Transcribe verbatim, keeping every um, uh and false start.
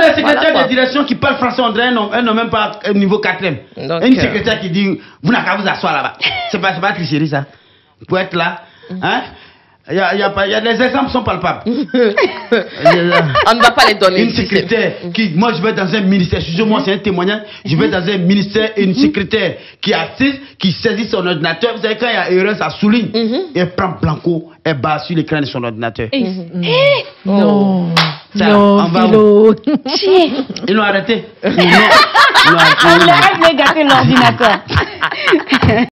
des secrétaires Voilà, de direction qui parlent français, on dirait un nom même pas au niveau quatrième. Donc, Une euh... secrétaire qui dit, vous n'avez qu'à vous asseoir là-bas. C'est pas, pas tricherie ça. Pour être là, hein? Il y a, il y a pas, il y a des exemples qui sont palpables. On ne va pas les donner. Une secrétaire qui, moi je vais dans un ministère, excusez-moi, c'est un témoignage, je vais dans un ministère et une secrétaire qui assiste, qui saisit son ordinateur. Vous savez, quand il y a erreur, ça souligne. Elle prend Blanco, elle bat sur l'écran de son ordinateur. Non. Ça, Non, on va Philo. Ils l'ont arrêté. On leur a gâté l'ordinateur.